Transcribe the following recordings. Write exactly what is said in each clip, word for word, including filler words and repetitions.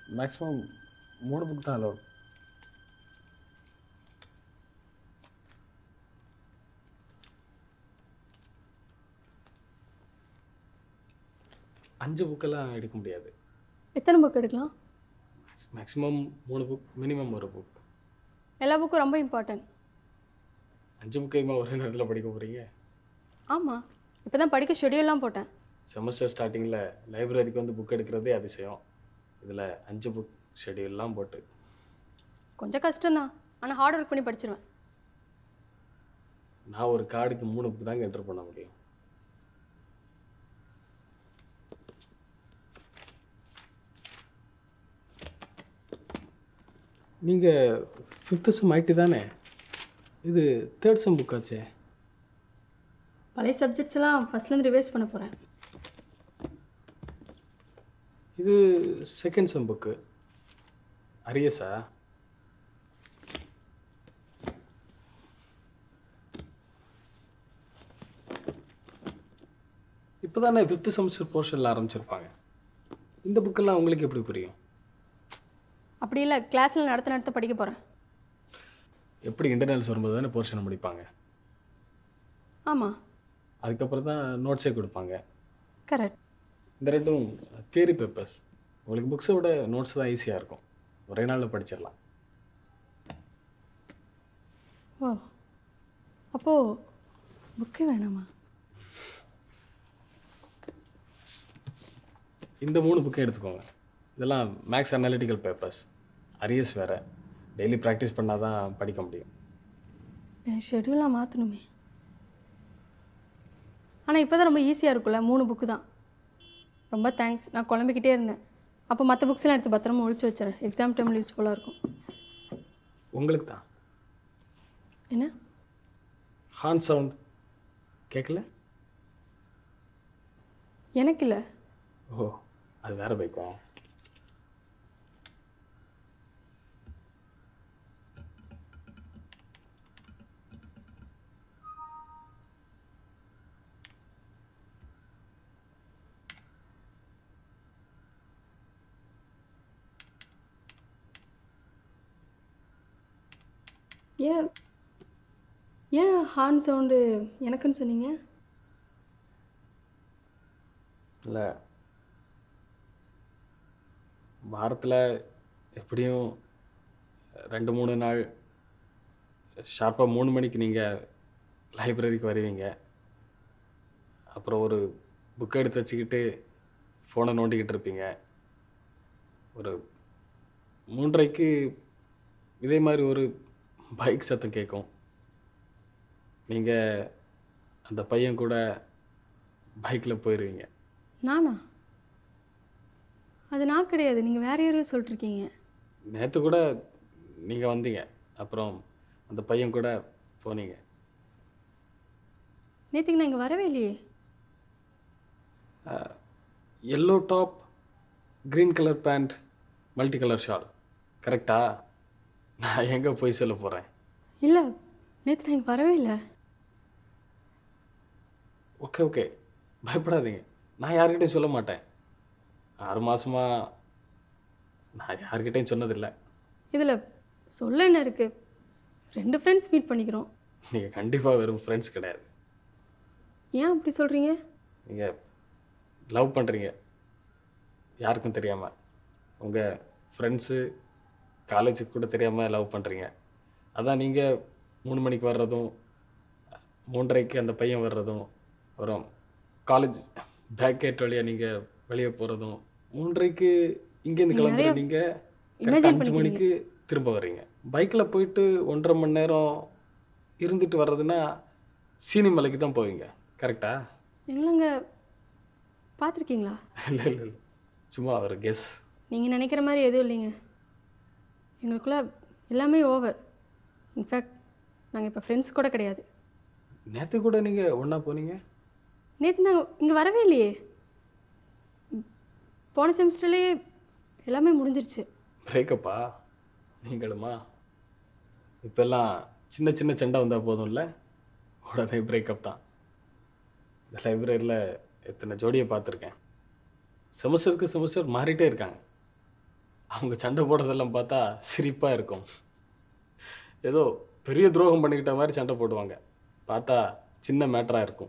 Maximum மூணு book தான் allot. அஞ்சு புக்கெல்லாம் எடுக்க முடியாது. எத்தனை புக் எடுக்கலாம்? மேக்ஸிமம் மூணு புக், மினிமம் ஒரு புக். எல்லா புக்கும் ரொம்ப இம்பார்ட்டன்ட். அஞ்சு புக்கையுமா ஒரே நேரத்தில் படிக்க போகிறீங்க? ஆமாம், இப்போ தான் படிக்க ஷெடியூல்லாம் போட்டேன். செமஸ்டர் ஸ்டார்டிங்கில் லைப்ரரிக்கு வந்து புக் எடுக்கிறதே அதிசயம். இதில் அஞ்சு புக் ஷெடியூல்லாம் போட்டு கொஞ்சம் கஷ்டம்தான், ஆனால் ஹார்ட் ஒர்க் பண்ணி படிச்சிருவேன். நான் ஒரு கார்டுக்கு மூணு புக் தாங்க என்டர் பண்ண முடியும். நீங்கள் ஃபிஃப்த்து செம் ஐடி தானே? இது தேர்ட் செம் புக் ஆச்சே. பழைய சப்ஜெக்ட்ஸ் எல்லாம் ஃபஸ்ட்லேருந்து ரிவைஸ் பண்ண போகிறேன். இது செகண்ட் செம் புக்கு. அரியஸா? இப்போ தானே ஃபிஃப்த்து செமஸ்டர் போர்ஷனில் ஆரம்பிச்சிருப்பாங்க. இந்த புக்கெல்லாம் உங்களுக்கு எப்படி புரியும்? அப்படி இல்லை, கிளாஸில் நடத்த நடத்த படிக்க போகிறேன். எப்படி இன்டர்னல்ஸ் வரும்போது தானே போர்ஷனை முடிப்பாங்க? ஆமாம், அதுக்கப்புறம் தான் நோட்ஸே கொடுப்பாங்க. கரெக்ட். இந்த ரெண்டும் தியரி பேப்பர்ஸ். உங்களுக்கு புக்ஸை விட நோட்ஸ் தான் ஈஸியாக இருக்கும். ஒரே நாளில் படிச்சிடலாம். ஓ, அப்போது புக்கே வேணாமா? இந்த மூணு புக்கை எடுத்துக்கோங்க. இதெல்லாம் மேக்ஸ் அனாலிட்டிக்கல் பேப்பர்ஸ். அரியஸ் வேறு. டெய்லி ப்ராக்டிஸ் பண்ணால் தான் படிக்க முடியும். என் ஷெடியூலாக மாற்றணுமே. ஆனால் இப்போ தான் ரொம்ப ஈஸியாக இருக்கும்ல, மூணு புக்கு தான். ரொம்ப தேங்க்ஸ். நான் குழம்பிக்கிட்டே இருந்தேன். அப்போ மற்ற புக்ஸ்லாம் எடுத்து பத்திரமா ஒழிச்சு வச்சுறேன். எக்ஸாம் டைமில் யூஸ்ஃபுல்லாக இருக்கும். உங்களுக்கு தான். என்ன ஹார்ன் சவுண்ட் கேட்கல? எனக்கு இல்லை. ஓ, அது வேறு பைக்கா? ஏன் ஏன் ஹார்ன் சவுண்டு எனக்குன்னு சொன்னீங்க? இல்லை, வாரத்தில் எப்படியும் ரெண்டு மூணு நாள் ஷார்ப்பாக மூணு மணிக்கு நீங்கள் லைப்ரரிக்கு வருவீங்க. அப்புறம் ஒரு புக்கை எடுத்து வச்சுக்கிட்டு ஃபோனை நோண்டிக்கிட்டு இருப்பீங்க. ஒரு மூன்றரைக்கு இதே மாதிரி ஒரு பைக் சத்தம் கேட்கும். நீங்கள் அந்த பையன் கூட பைக்கில் போயிடுவீங்க. நானா? அது நான் கிடையாது, நீங்கள் வேற யாரையும் சொல்லிட்டுருக்கீங்க. நேற்று கூட நீங்கள் வந்தீங்க, அப்புறம் அந்த பையன் கூட போனீங்க. நேற்றுக்கு நான் இங்கே வரவே இல்லையே. Yellow top, green colour pant, multi colour shawl, கரெக்டா? நான் எங்கே போய் சொல்ல போகிறேன்? இல்லை, நேற்று நான் இங்கே வரவே இல்லை. ஓகே ஓகே, பயப்படாதீங்க. நான் யார்கிட்டையும் சொல்ல மாட்டேன். ஆறு மாதமாக நான் யார்கிட்டையும் சொன்னதில்லை. இதில் சொல்ல என்ன இருக்குது? ரெண்டு ஃப்ரெண்ட்ஸ் மீட் பண்ணிக்கிறோம். நீங்கள் கண்டிப்பாக வெறும் ஃப்ரெண்ட்ஸ் கிடையாது. ஏன் அப்படி சொல்கிறீங்க? நீங்கள் லவ் பண்ணுறீங்க, யாருக்கும் தெரியாமல். உங்கள் ஃப்ரெண்ட்ஸு காலேஜுக்கு கூட தெரியாமல் லவ் பண்ணுறீங்க. அதான் நீங்கள் மூணு மணிக்கு வர்றதும், மூன்றரைக்கு அந்த பையன் வர்றதும், அப்புறம் காலேஜ் பேக் கேட் வழியாக நீங்கள் வெளியே போகிறதும், மூன்றரைக்கு இங்கேருந்து கிளம்புற நீங்கள் கரெக்டாக அஞ்சு மணிக்கு திரும்ப வர்றீங்க. பைக்கில் போயிட்டு ஒன்றரை மணி நேரம் இருந்துட்டு வர்றதுன்னா சீனிமலைக்கு தான் போவீங்க, கரெக்டா? இல்லைங்க, பார்த்துருக்கீங்களா? இல்லை இல்லை இல்லை, சும்மா ஒரு கெஸ். நீங்கள் நினைக்கிற மாதிரி எதுவும் இல்லைங்க. எங்களுக்குள்ள எல்லாமே ஓவர். இன்ஃபேக்ட் நாங்கள் இப்போ ஃப்ரெண்ட்ஸ் கூட கிடையாது. நேற்று கூட நீங்கள் ஒன்றா போனீங்க. நேற்று நாங்கள் இங்கே வரவே இல்லையே. போன செமஸ்டர்லேயே எல்லாமே முடிஞ்சிருச்சு. பிரேக்கப்பா நீங்களுமா? இப்போல்லாம் சின்ன சின்ன சண்டை வந்தால் போதும்ல, உடனே பிரேக்கப் தான். இந்த லைப்ரரியில் எத்தனை ஜோடியை பார்த்துருக்கேன். செமஸ்டருக்கு செமஸ்டர் மாறிட்டே இருக்காங்க. அவங்க சண்டை போடுறதெல்லாம் பார்த்தா சிரிப்பாக இருக்கும். ஏதோ பெரிய துரோகம் பண்ணிக்கிட்ட மாதிரி சண்டை போடுவாங்க. பார்த்தா சின்ன மேட்டராக இருக்கும்.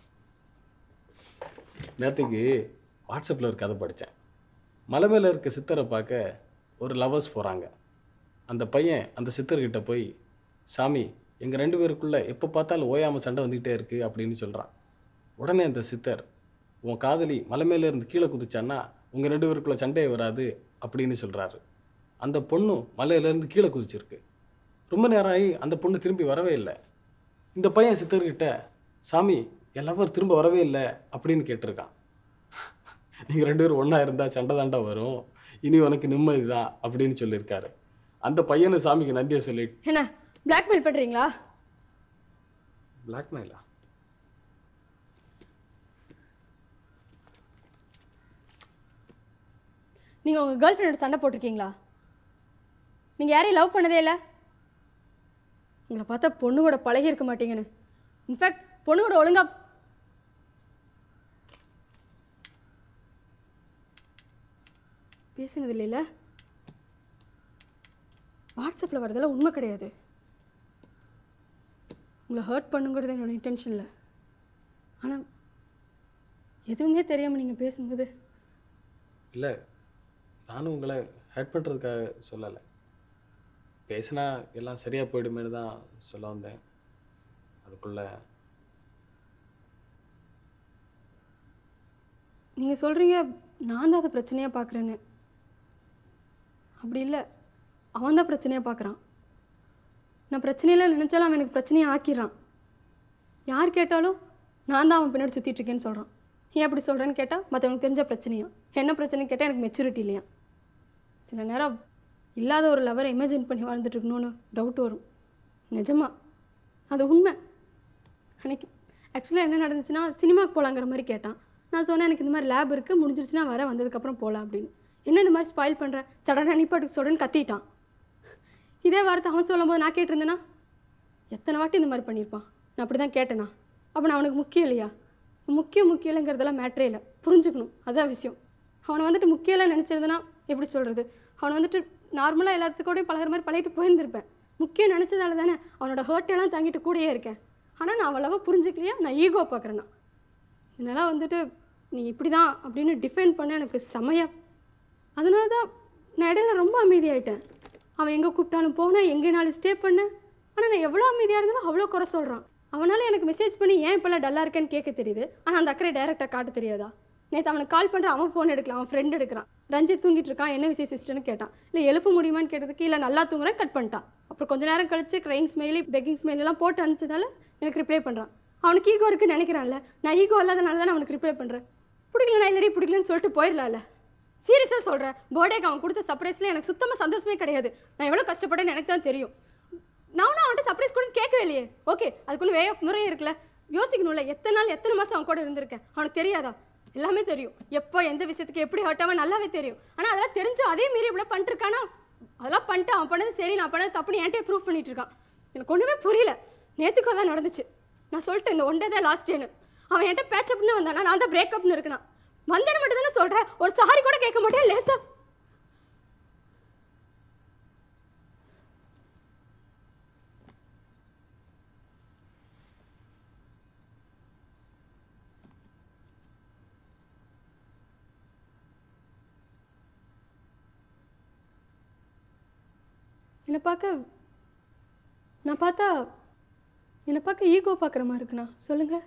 நேற்றுக்கு வாட்ஸ்அப்பில் ஒரு கதை படித்தேன். மலை மேலே இருக்க சித்தரை பார்க்க ஒரு லவர்ஸ் போகிறாங்க. அந்த பையன் அந்த சித்தர்கிட்ட போய், சாமி எங்கள் ரெண்டு பேருக்குள்ளே எப்போ பார்த்தாலும் ஓயாமல் சண்டை வந்துக்கிட்டே இருக்குது அப்படின்னு சொல்கிறான். உடனே அந்த சித்தர், உன் காதலி மலை மேலே இருந்து கீழே குதிச்சான்னா உங்கள் ரெண்டு பேருக்குள்ளே சண்டையே வராது அப்படின்னு சொல்கிறாரு. அந்த பொண்ணும் மலையிலேருந்து கீழே குதிச்சிருக்கு. ரொம்ப நேரம் ஆகி அந்த பொண்ணு திரும்பி வரவே இல்லை. இந்த பையன் சித்தர்கிட்ட, சாமி என் லவர் திரும்ப வரவே இல்லை அப்படின்னு கேட்டிருக்கான். நீங்கள் ரெண்டு பேரும் ஒன்றா இருந்தால் சண்டை தாண்டா வரும், இனி உனக்கு நிம்மதி தான் அப்படின்னு சொல்லியிருக்காரு. அந்த பையனு சாமிக்கு நன்றியை சொல்லி, என்ன பிளாக்மெயில் பண்ணுறீங்களா? பிளாக்மெயிலா? நீங்கள் உங்கள் கேர்ள் ஃப்ரெண்டோட சண்டை போட்டிருக்கீங்களா? நீங்கள் யாரையும் லவ் பண்ணதே இல்லை? உங்களை பார்த்தா பொண்ணு கூட பழகி இருக்க மாட்டீங்கன்னு. இன்ஃபேக்ட் பொண்ணு கூட ஒழுங்கா பேசுனது இல்லைல்ல? வாட்ஸ்அப்பில் வரதெல்லாம் உண்மை கிடையாது. உங்களை ஹர்ட் பண்ணுங்கிறது என்னோட இன்டென்ஷன் இல்லை. ஆனால் எதுவுமே தெரியாமல் நீங்கள் பேசும்போது. இல்லை, நானும் உங்களை ஹர்ட் பண்ணுறதுக்காக சொல்லலை. பேசினா எல்லாம் சரியாக போயிடுமேனு தான் சொல்ல வந்தேன். அதுக்குள்ளே நீங்கள் சொல்கிறீங்க நான் தான் அதை பிரச்சனையாக பார்க்குறேன்னு. அப்படி இல்லை, அவன் தான் பிரச்சனையாக பார்க்குறான். நான் பிரச்சனையில் நினச்சாலும் அவன் எனக்கு பிரச்சனையை ஆக்கிடுறான். யார் கேட்டாலும் நான் தான் அவன் பின்னாடி சுற்றிட்டுருக்கேன்னு சொல்கிறான். ஏன் அப்படி சொல்கிறேன்னு கேட்டால் மற்றவனுக்கு தெரிஞ்ச பிரச்சனையா? என்ன பிரச்சனைன்னு கேட்டால் எனக்கு மெச்சூரிட்டி இல்லையா? சில நேரம் இல்லாத ஒரு லவரை இமேஜின் பண்ணி வாழ்ந்துட்டு இருக்கணும்னு டவுட் வரும். நிஜமா அது உண்மை. அன்றைக்கி ஆக்சுவலாக என்ன நடந்துச்சுன்னா, சினிமாவுக்கு போகலாங்கிற மாதிரி கேட்டான். நான் சொன்னேன் எனக்கு இந்த மாதிரி லேப் இருக்குது, முடிஞ்சிருச்சுன்னா வர, வந்ததுக்கப்புறம் போகலாம் அப்படின்னு. என்ன இந்த மாதிரி ஸ்பாயில் பண்ணுற, சடனாக நிப்பாட்டுக்கு சொல்கிறேன்னு கத்திட்டான். இதே வார்த்தை அவன் சொல்லும் போது நான் கேட்டிருந்தேன்னா எத்தனை வாட்டி இந்த மாதிரி பண்ணியிருப்பான். நான் அப்படி தான் கேட்டேனா? அப்போ நான் அவனுக்கு முக்கியம் இல்லையா? முக்கியம் முக்கியம் இல்லைங்கிறதெல்லாம் மேட்ரே இல்லை, புரிஞ்சுக்கணும், அதுதான் விஷயம். அவனை வந்துட்டு முக்கியம் இல்லை நினச்சிருந்தேன்னா எப்படி சொல்கிறது, அவனை வந்துட்டு நார்மலாக எல்லாத்துக்கூடயும் பழகிற மாதிரி பழகிட்டு போயிருந்திருப்பேன். முக்கியம் நினச்சதால தானே அவனோட ஹர்ட்டெல்லாம் தாங்கிட்டு கூடயே இருக்கேன். ஆனால் நான் அவ்வளவா புரிஞ்சுக்கலையா, நான் ஈகோ பார்க்குறேன்னா. இதனால் வந்துட்டு நீ இப்படி தான் அப்படின்னு டிஃபைன் பண்ண எனக்கு செமையா. அதனால தான் நான் இடையில ரொம்ப அமைதியாயிட்டேன். அவன் எங்கே கூப்பிட்டாலும் போனேன், எங்கேனாலும் ஸ்டே பண்ணேன். ஆனால் நான் எவ்வளோ அமைதியாக இருந்தாலும் அவ்வளோ குறை சொல்கிறான். அவனால் எனக்கு மெசேஜ் பண்ணி ஏன் இப்போல்லாம் டல்லாக இருக்கேன்னு கேட்க தெரியுது, ஆனால் அந்த அக்கறை டைரெக்டாக காட்ட தெரியாதா? நேற்று அவனுக்கு கால் பண்ணுற, அவன் ஃபோன் எடுக்கலாம், அவன் ஃப்ரெண்ட் எடுக்கிறான். ரஞ்சித் தூங்கிட்டு இருக்கான், என்ன விஷயம் சிஸ்டர்னு கேட்டான். இல்லை எழுப்ப முடியுமான்னு கேட்டதுக்கு இல்லை நல்லா தூங்குறேன், கட் பண்ணிட்டான். அப்புறம் கொஞ்சம் நேரம் கழிச்சு க்ரைங் ஸ்மெயிலி பெக்கிங் ஸ்மெயிலெல்லாம் போட்டு அனுப்பிச்சதால எனக்கு ரிப்ளை பண்ணுறான். அவனுக்கு ஈகோ இருக்குன்னு நினைக்கிறான்ல, நான் ஈகோ இல்லாதனால தான் அவனுக்கு ரிப்ளை பண்ணுறேன். பிடிக்கல நான் இல்லடி பிடிக்கலன்னு சொல்லிட்டு போயிடலாம்ல. சீரியஸாக சொல்கிறேன், பர்த்டேக்கு அவன் கொடுத்த சர்ப்ரைஸில் எனக்கு சுத்தமாக சந்தோஷமே கிடையாது. நான் எவ்வளோ கஷ்டப்பட்டேன்னு எனக்கு தான் தெரியும். நானும் அவன்கிட்ட சர்ப்ரைஸ் கூட கேட்கவே இல்லையே. ஓகே, அதுக்குள்ள வே ஆஃப் முறையே இருக்குல்ல, யோசிக்கணும்ல. எத்தனை நாள் எத்தனை மாதம் அவன் கூட இருந்திருக்கேன், அவனுக்கு தெரியாதா? எல்லாமே தெரியும். எப்போ எந்த விஷயத்துக்கு எப்படி ஹர்ட் ஆகும் நல்லாவே தெரியும். ஆனால் அதெல்லாம் தெரிஞ்சும் அதே மீறி இவ்வளோ பண்ணிட்டுருக்கானா? அதெல்லாம் பண்ணிட்டு அவன் பண்ணது சரி, நான் பண்ணது தப்புன்னு என்கிட்ட ப்ரூவ் பண்ணிட்டு இருக்கான். எனக்கு ஒன்றுமே புரியல. நேற்றுக்கோ தான் நடந்துச்சு. நான் சொல்லிட்டேன் இந்த ஒன் டே தான் லாஸ்ட் டேன்னு. அவன் என்கிட்ட பேச்சப்னு வந்தானா, நான் தான் பிரேக்கப்னு இருக்கேன். வந்தேன்னு மட்டும் தானே சொல்கிறேன், ஒரு சாரி கூட கேட்க மாட்டேன் லேசா. என்னை பார்க்க நான் பார்த்தா என்னை பார்க்க ஈகோ பார்க்குற மாதிரி இருக்குண்ணா. சொல்லுங்கள்.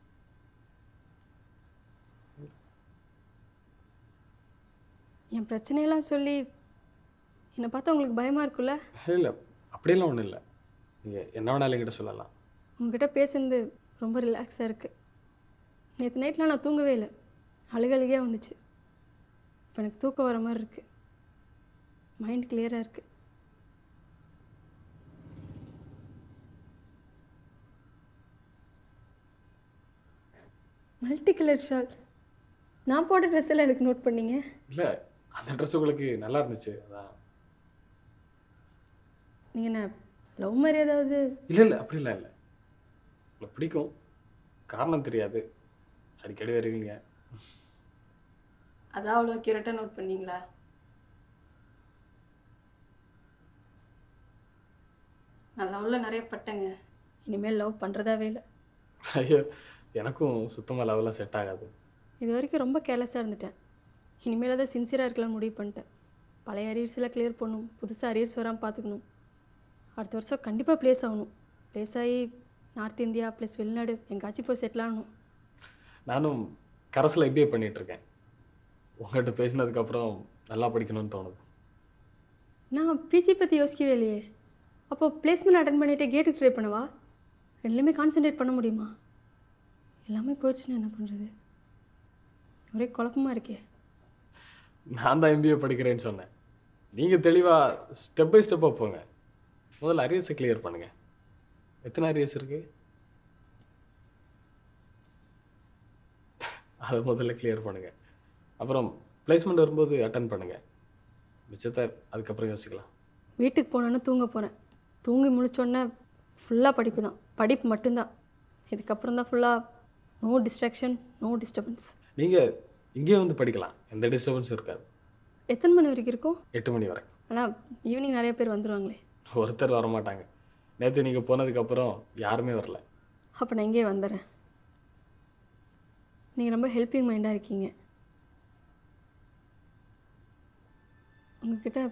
என் பிரச்சனையெல்லாம் சொல்லி என்னை பார்த்தா உங்களுக்கு பயமாக இருக்குல்ல? இல்லை, அப்படியெல்லாம் ஒன்றும் இல்லை. நீங்கள் என்ன வேணாலும் என்கிட்ட சொல்லலாம். உங்ககிட்ட பேசுனது ரொம்ப ரிலாக்ஸாக இருக்குது. நேற்று நைட்லாம் நான் தூங்கவே இல்லை, அழுகழுகையாக வந்துச்சு. இப்போ எனக்கு தூக்கம் வர மாதிரி இருக்குது, மைண்ட் கிளியராக இருக்குது. மல்டி கலர் ஷால் நான் போட்ட ட்ரெஸ் எல்லாம் எனக்கு நோட் பண்ணீங்க? இல்லை, அந்த ட்ரெஸ் உங்களுக்கு நல்லா இருந்துச்சு, அதான். நீங்கள் என்ன லவ் மாதிரி ஏதாவது? இல்லை இல்லை, அப்படிலாம் இல்லை. உங்களுக்கு பிடிக்கும், காரணம் தெரியாது, அடிக்கடி வருவீங்க. அதான் அவ்வளோ கியூரட்டாக நோட் பண்ணீங்களா? நான் லவ்வில் நிறைய பட்டேங்க. இனிமேல் லவ் பண்ணுறதாவே இல்லை. ஐயோ, எனக்கும் சுத்தமாக லவ்லாம் செட் ஆகாது. இது வரைக்கும் ரொம்ப கேர்லெஸ்ஸாக இருந்துட்டேன். இனிமேல் அதை சின்சியராக இருக்கலாம் முடிவு பண்ணிட்டேன். பழைய அரியர்ஸில் கிளியர் பண்ணணும், புதுசாக அரியர்ஸ் வராமல் பார்த்துக்கணும். அடுத்த வருஷம் கண்டிப்பாக ப்ளேஸ் ஆகணும். ப்ளேஸ் ஆகி நார்த் இந்தியா ப்ளஸ் வெளிநாடு எங்காச்சும் போய் செட்டில் ஆகணும். நானும் கரஸில் எம்பிஏ பண்ணிகிட்ருக்கேன். உங்கள்கிட்ட பேசினதுக்கப்புறம் நல்லா படிக்கணும்னு தோணுது. நான் பிஜி பற்றி யோசிக்கவே இல்லையே. அப்போது பிளேஸ்மெண்ட் அட்டன் பண்ணிவிட்டு கேட்டுக்கு ட்ரை பண்ணவா? ரெண்டுமே கான்சென்ட்ரேட் பண்ண முடியுமா? எல்லாமே போயிடுச்சுன்னா என்ன பண்ணுறது? ஒரே குழப்பமாக இருக்கே. நான் தான் எம்பிஏ படிக்கிறேன்னு சொன்னேன். நீங்கள் தெளிவாக ஸ்டெப் பை ஸ்டெப்பாக போங்க. முதல்ல அரியர்ஸை கிளியர் பண்ணுங்கள். எத்தனை அரியர்ஸ் இருக்குது? அதை முதல்ல கிளியர் பண்ணுங்கள். அப்புறம் பிளேஸ்மெண்ட் வரும்போது அட்டன் பண்ணுங்கள். மிச்சத்தை அதுக்கப்புறம் யோசிக்கலாம். வீட்டுக்கு போனோன்னு தூங்க போகிறேன். தூங்கி முடிச்சோடனே ஃபுல்லாக படிப்பு தான், படிப்பு மட்டும்தான். இதுக்கப்புறம் தான் ஃபுல்லாக நோ டிஸ்ட்ராக்ஷன், நோ டிஸ்டர்பன்ஸ். நீங்கள் இங்கேயே வந்து படிக்கலாம், எந்த டிஸ்டர்பன்ஸும் இருக்காது. எத்தனை மணி வரைக்கும் இருக்கும்? எட்டு மணி வரை. ஆனால் ஈவினிங் நிறைய பேர் வந்துடுவாங்களே. ஒருத்தர் வரமாட்டாங்க. நேற்று நீங்கள் போனதுக்கப்புறம் யாருமே வரல. அப்போ நான் இங்கே வந்துடுறேன். நீங்கள் ரொம்ப ஹெல்ப்பிங் மைண்டாக இருக்கீங்க. உங்ககிட்ட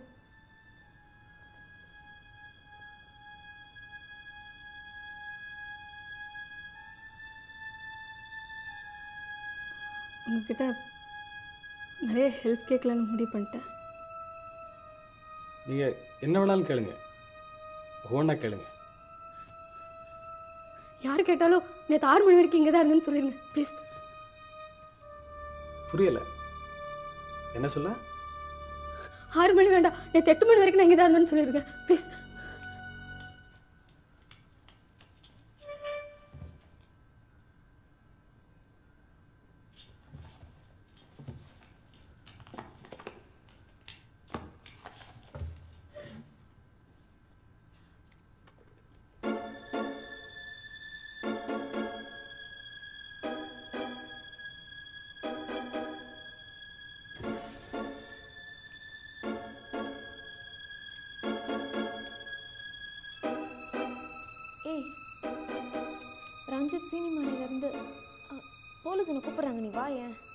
உங்ககிட்ட நிறைய ஹெல்ப் கேட்கலான்னு முடிவு பண்ணிட்டேன். நீங்கள் என்ன வேணாலும் கேளுங்க, ஒவ்வொன்றா கேளுங்க. யார் கேட்டாலும் நேற்று ஆறு மணி வரைக்கும் இங்கே தான் இருந்தேன்னு சொல்லிடுங்க ப்ளீஸ். புரியலை, என்ன சொல்ல? ஆறு மணி வேண்டாம், நேற்று எட்டு மணி வரைக்கும் நான் இங்கே தான் இருந்தேன்னு சொல்லிடுங்க ப்ளீஸ். ஏய் ரஞ்சித் சினிமாலேருந்து போலீஸ் உன்னை கூப்பிட்றாங்க, நீ வா. ஏன்